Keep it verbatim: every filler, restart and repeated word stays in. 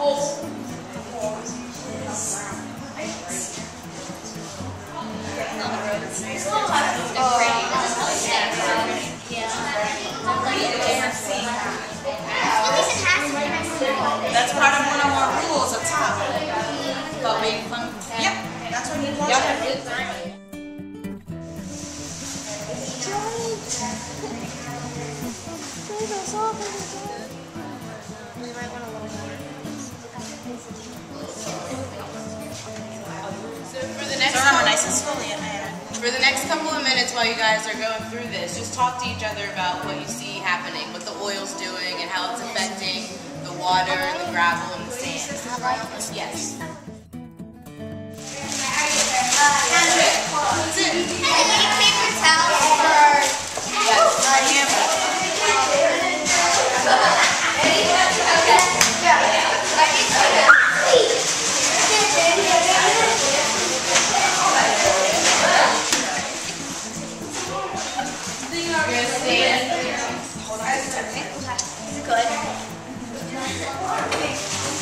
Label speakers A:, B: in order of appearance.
A: That's part of one of our rules up top. About making fun. Yep, that's what we want. Y'all have good time. So for the next couple, nice and slowly, for the next couple of minutes while you guys are going through this, just talk to each other about what you see happening, what the oil's doing, and how it's affecting the water, the gravel, and the sand. Yes.
B: Paper towels for
A: yes, I am. You're gonna stand. Hold on. Good.